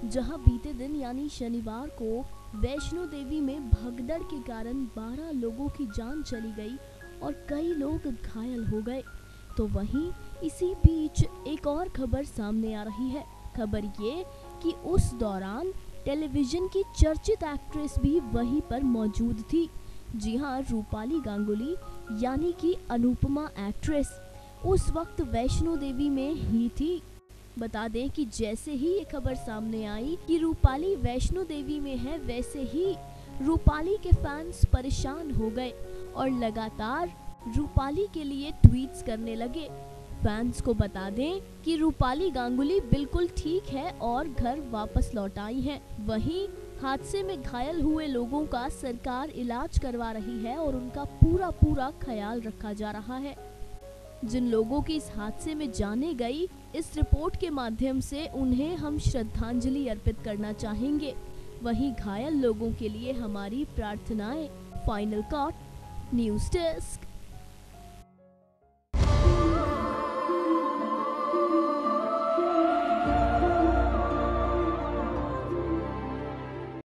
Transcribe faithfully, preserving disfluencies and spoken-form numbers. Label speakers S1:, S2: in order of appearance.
S1: जहां बीते दिन यानी शनिवार को वैष्णो देवी में भगदड़ के कारण बारह लोगों की जान चली गई और कई लोग घायल हो गए। तो वहीं इसी बीच एक और खबर सामने आ रही है। खबर ये कि उस दौरान टेलीविजन की चर्चित एक्ट्रेस भी वहीं पर मौजूद थी। जी हां, रूपाली गांगुली यानी कि अनुपमा एक्ट्रेस उस वक्त वैष्णो देवी में ही थी। बता दें कि जैसे ही ये खबर सामने आई कि रूपाली वैष्णो देवी में है, वैसे ही रूपाली के फैंस परेशान हो गए और लगातार रूपाली के लिए ट्वीट्स करने लगे। फैंस को बता दें कि रूपाली गांगुली बिल्कुल ठीक है और घर वापस लौट आई हैं। वहीं हादसे में घायल हुए लोगों का सरकार इलाज करवा रही है और उनका पूरा पूरा ख्याल रखा जा रहा है। जिन लोगों की इस हादसे में जाने गई, इस रिपोर्ट के माध्यम से उन्हें हम श्रद्धांजलि अर्पित करना चाहेंगे। वहीं घायल लोगों के लिए हमारी प्रार्थनाएं। Final cut news desk.